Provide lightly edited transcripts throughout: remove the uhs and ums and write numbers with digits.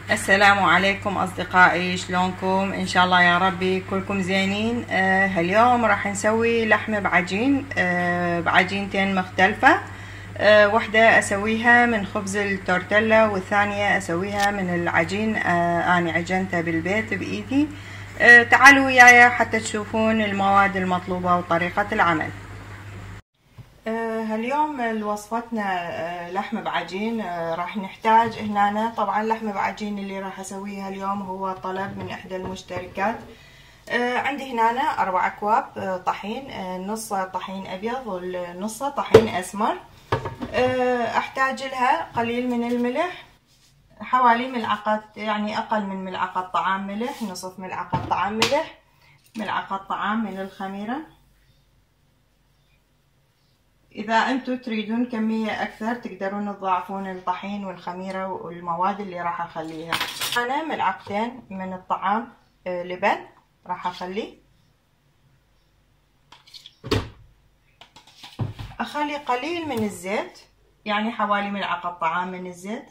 السلام عليكم أصدقائي، شلونكم؟ إن شاء الله يا ربي كلكم زينين. اليوم راح نسوي لحمة بعجين، بعجينتين مختلفة. واحدة أسويها من خبز التورتيلا والثانية أسويها من العجين أنا عجنتها بالبيت بإيدي. تعالوا وياي حتى تشوفون المواد المطلوبة وطريقة العمل. هاليوم وصفتنا لحمة بعجين. راح نحتاج هنا طبعا لحمة بعجين اللي راح اسويها اليوم هو طلب من احدى المشتركات. عندي هنا 4 أكواب طحين، نص طحين ابيض والنص طحين اسمر. احتاج لها قليل من الملح، حوالي ملعقة، يعني اقل من ملعقة طعام ملح، نصف ملعقة طعام ملح، ملعقة طعام من الخميرة. إذا أنتوا تريدون كمية أكثر تقدرون تضاعفون الطحين والخميرة والمواد اللي راح أخليها. أنا ملعقتين من الطعام لبن راح أخلي قليل من الزيت، يعني حوالي ملعقة طعام من الزيت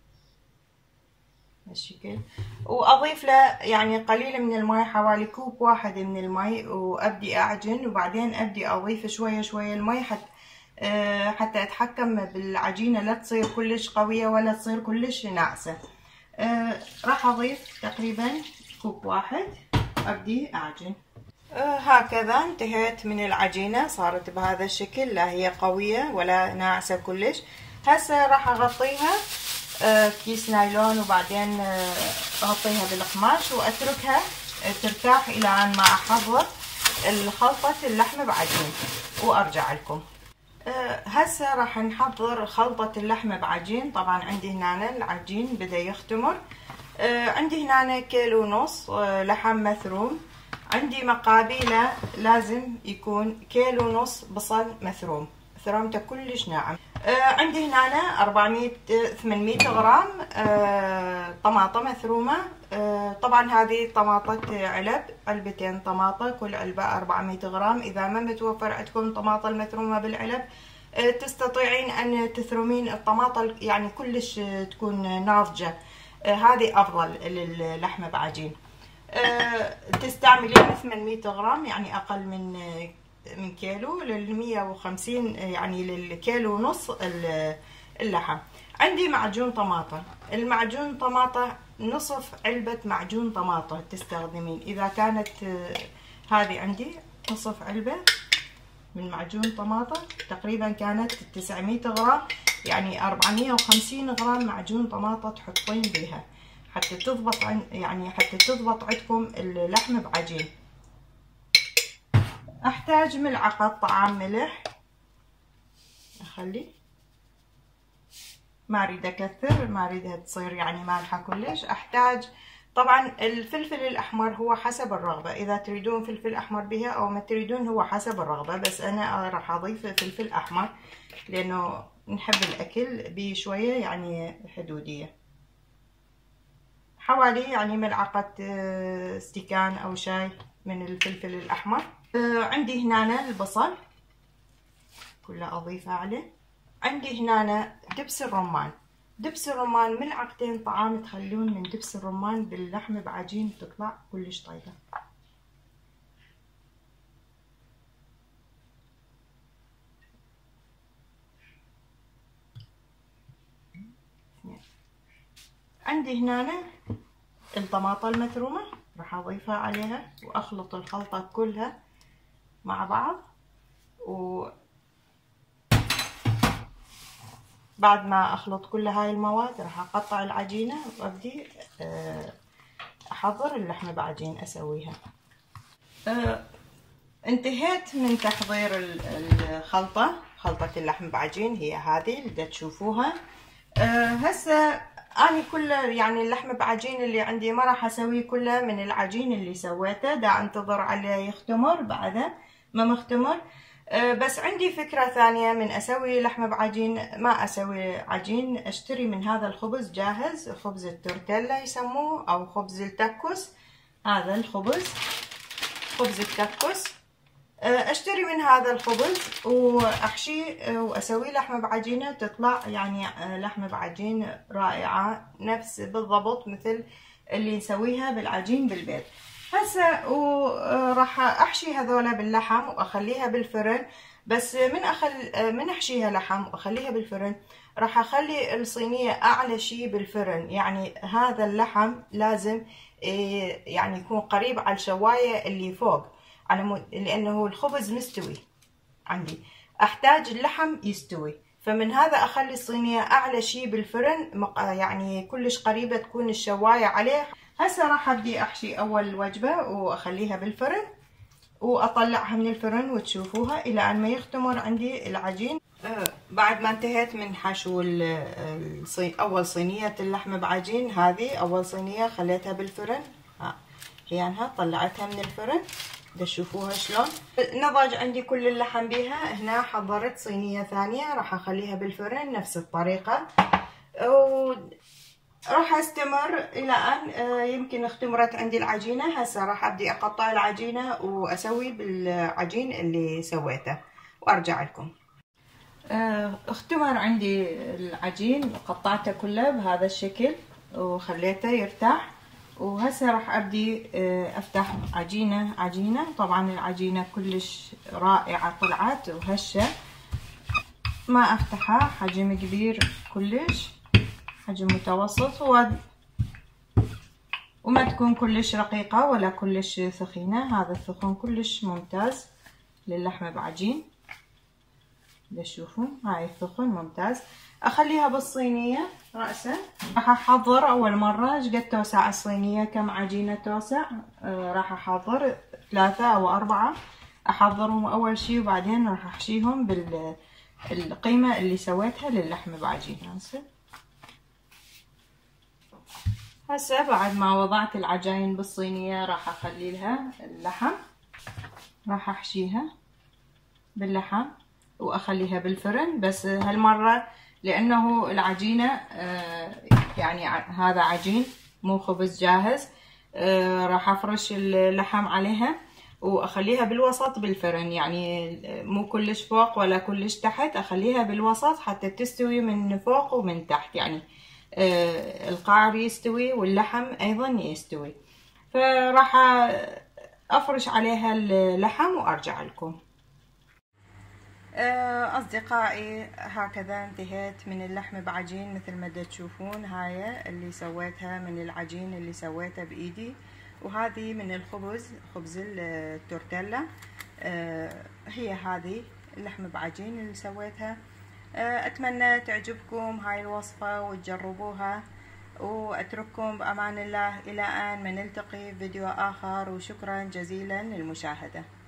هالشكل، وأضيف له يعني قليل من الماء، حوالي كوب واحد من الماء، وأبدي أعجن وبعدين أبدي أضيف شوية شوية الماء حتى أتحكم بالعجينة لا تصير كلش قوية ولا تصير كلش ناعسة. راح أضيف تقريبا كوب واحد، أبدي أعجن. هكذا انتهيت من العجينة، صارت بهذا الشكل، لا هي قوية ولا ناعسة كلش. هسه راح أغطيها كيس نايلون وبعدين أغطيها بالقماش وأتركها ترتاح إلى أن ما أحضر الخلطة اللحمة بعجين وأرجع لكم. هسه راح نحضر خلطة اللحمة بعجين. طبعا عندي هنا العجين بدأ يختمر. عندي هنا كيلو ونص لحم مثروم. عندي مقابيله لازم يكون كيلو ونص بصل مثروم، ثرومته كلش ناعم. عندي هنا 800 غرام طماطة مثرومة. طبعا هذه طماطة علب، علبتين طماطة، كل علبة 400 غرام. إذا ما متوفر عندكم طماطة المثرومة بالعلب تستطيعين أن تثرمين الطماطة يعني كلش تكون ناضجة، هذه أفضل للحمة بعجين. تستعملين 800 غرام، يعني أقل من كيلو، لل 150 يعني للكيلو ونص اللحم. عندي معجون طماطة، المعجون طماطة نصف علبة معجون طماطة تستخدمين. إذا كانت هذه عندي نصف علبة من معجون طماطة، تقريبا كانت 900 غرام، يعني 450 غرام معجون طماطة تحطين بها حتى تضبط، يعني حتى تضبط عندكم اللحمة بعجين. احتاج ملعقة طعام ملح، اخلي، ما اريد اكثر، ما اريدها تصير يعني مالحة كلش. احتاج طبعا الفلفل الاحمر، هو حسب الرغبة، اذا تريدون فلفل احمر بها او ما تريدون هو حسب الرغبة، بس انا راح اضيف فلفل احمر لانه نحب الاكل بشوية يعني حدودية. حوالي يعني ملعقة استكان او شاي من الفلفل الاحمر. عندي هنا البصل كله اضيفه عليه. عندي هنا دبس الرمان. دبس الرمان ملعقتين طعام تخلون من دبس الرمان باللحمة بعجين تطلع كلش طيبة. عندي هنا الطماطة المثرومة راح اضيفها عليها واخلط الخلطة كلها مع بعض. بعد ما اخلط كل هاي المواد راح اقطع العجينة وابدي احضر اللحمة بعجين اسويها. انتهيت من تحضير الخلطة، خلطة اللحم بعجين هي هذه اللي تشوفوها. هسه اني كله يعني اللحم بعجين اللي عندي ما راح اسويه كله من العجين اللي سويته، دا انتظر عليه يختمر. بعده ما مختمر بس عندي فكرة ثانية من اسوي لحمة بعجين. ما اسوي عجين، اشتري من هذا الخبز جاهز، خبز التورتيلا يسموه او خبز التاكوس. هذا الخبز خبز التاكوس اشتري من هذا الخبز واحشيه واسوي لحمه بعجينه، تطلع يعني لحمه بعجين رائعه نفس بالضبط مثل اللي نسويها بالعجين بالبيت. هسه وراح احشي هذولا باللحم واخليها بالفرن. بس من احشيها لحم واخليها بالفرن راح اخلي الصينيه اعلى شي بالفرن. يعني هذا اللحم لازم يعني يكون قريب على الشوايه اللي فوق، لانه الخبز مستوي عندي، احتاج اللحم يستوي. فمن هذا اخلي الصينيه اعلى شي بالفرن، يعني كلش قريبه تكون الشوايه عليه. هسه راح ابدي احشي اول وجبه واخليها بالفرن واطلعها من الفرن وتشوفوها الى ان ما يختمر عندي العجين. بعد ما انتهيت من حشو اول صينيه اللحمه بعجين، هذه اول صينيه خليتها بالفرن. هيانها طلعتها من الفرن، تشوفوها شلون نضج عندي كل اللحم بيها. هنا حضرت صينيه ثانيه راح اخليها بالفرن نفس الطريقه، راح استمر الى ان يمكن اختمرت عندي العجينه. هسه راح ابدي اقطع العجينه واسوي بالعجين اللي سويته وارجع لكم. اختمر عندي العجين، قطعته كله بهذا الشكل وخليته يرتاح. وهسه راح ابدي افتح عجينه. طبعا العجينه كلش رائعه طلعت وهشه، ما افتحها حجم كبير كلش، حجم متوسط وما تكون كلش رقيقة ولا كلش ثخينة. هذا الثخون كلش ممتاز للحمة بعجين، تشوفوا هاي الثخون ممتاز. اخليها بالصينية رأسا. راح احضر اول مرة ايش قد توسع الصينية، كم عجينة توسع. راح احضر 3 أو 4، احضرهم اول شي وبعدين راح احشيهم بالقيمة اللي سويتها للحمة بعجين. هسه بعد ما وضعت العجاين بالصينية راح اخلي لها اللحم، راح احشيها باللحم واخليها بالفرن. بس هالمرة لانه العجينة يعني هذا عجين مو خبز جاهز، راح افرش اللحم عليها واخليها بالوسط بالفرن، يعني مو كلش فوق ولا كلش تحت، اخليها بالوسط حتى تستوي من فوق ومن تحت، يعني القعر يستوي واللحم ايضا يستوي. فراح افرش عليها اللحم وارجع لكم. اصدقائي هكذا انتهيت من اللحم بعجين مثل ما تشوفون. هاي اللي سويتها من العجين اللي سويته بايدي، وهذه من الخبز، خبز التورتيلا. هي هذه اللحم بعجين اللي سويتها. اتمنى تعجبكم هاي الوصفة وتجربوها، واترككم بامان الله الى ان ما نلتقي في فيديو اخر، وشكرا جزيلا للمشاهدة.